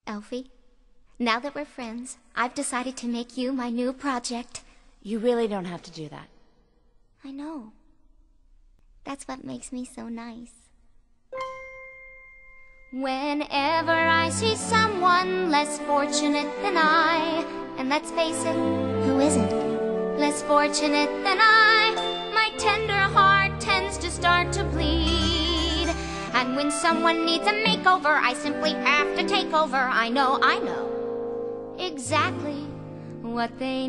Elfie, now that we're friends, I've decided to make you my new project. You really don't have to do that. I know. That's what makes me so nice. Whenever I see someone less fortunate than I, and let's face it, who isn't less fortunate than I, my tender heart tends to start to bleed. And when someone needs a makeover, I simply have to take over. I know exactly what they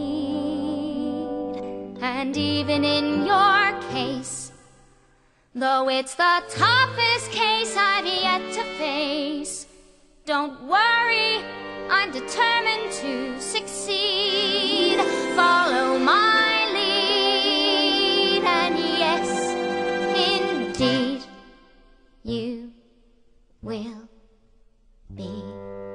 need. And even in your case, though it's the toughest case I've yet to face, don't worry, I'm determined to succeed. Follow my lead, and yes, indeed, you will be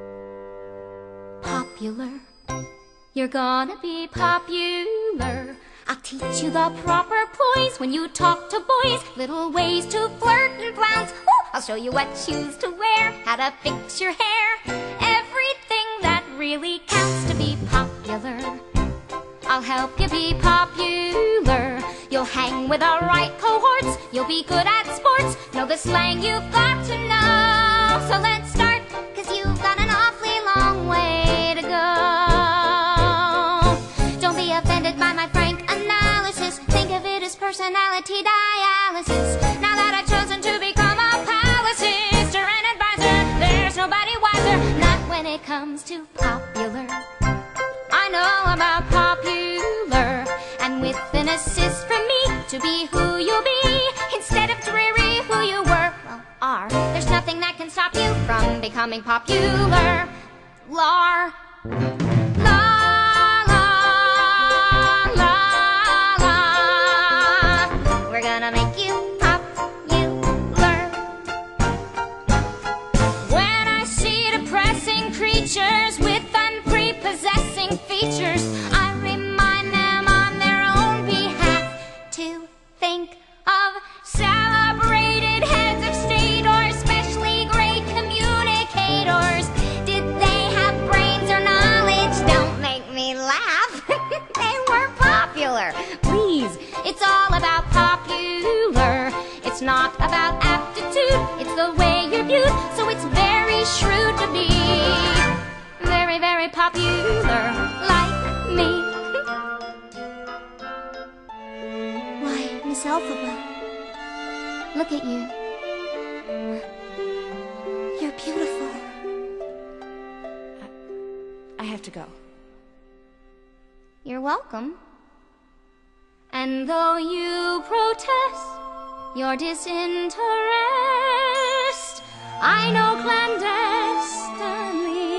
popular. You're gonna be popular. I'll teach you the proper poise when you talk to boys, little ways to flirt and flounce. Ooh, I'll show you what shoes to wear, how to fix your hair, everything that really counts to be popular. I'll help you be popular. You'll hang with the right cohorts, you'll be good at sports, know the slang you've got to know. So let's start, 'cause you've got an awfully long way to go. Don't be offended by my frank analysis, think of it as personality dialysis. Now that I've chosen to become a palace sister and advisor, there's nobody wiser, not when it comes to popular. I know about popular, and with an assist from me to be who you'll be, instead of dreary who you were, well, are. There's nothing that can stop you from becoming popular. Lar. La la la la. We're gonna make you popular. When I see depressing creatures with unprepossessing features, I remind them on their own behalf to think of celebrated heads of state or especially great communicators. Did they have brains or knowledge? Don't make me laugh. They were popular. Please, it's all about popular. It's not about aptitude, it's the way you're viewed. So it's very shrewd to be very, very popular like me. Why, Miss Elphaba, look at you. You're beautiful. I have to go. You're welcome. And though you protest your disinterest, I know clandestinely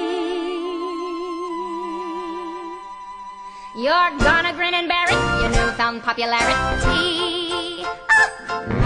you're gonna grin and bear it, your newfound popularity. Ah!